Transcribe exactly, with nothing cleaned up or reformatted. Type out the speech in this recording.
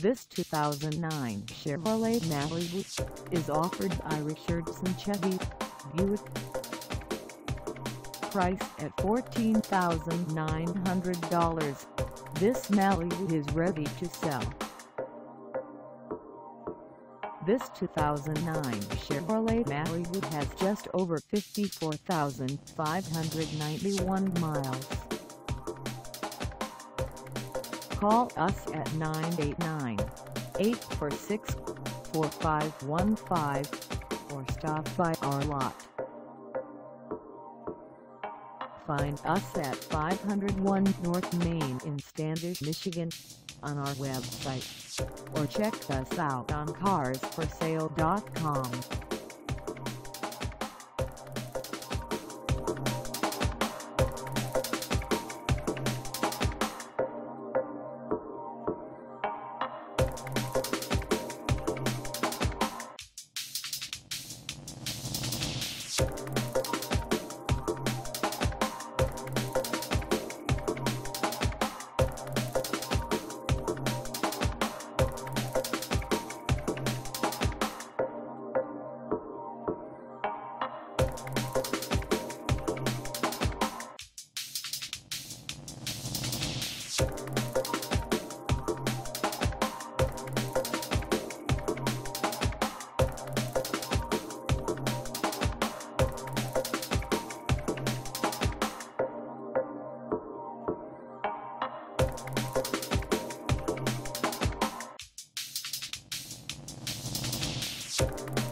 This two thousand nine Chevrolet Malibu is offered by Richardson Chevy, Buick. Priced at fourteen thousand nine hundred dollars, this Malibu is ready to sell. This two thousand nine Chevrolet Malibu has just over fifty-four thousand five hundred ninety-one miles. Call us at nine eight nine, eight four six, four five one five or stop by our lot. Find us at five oh one North Main in Standish, Michigan, on our website, or check us out on cars for sale dot com. You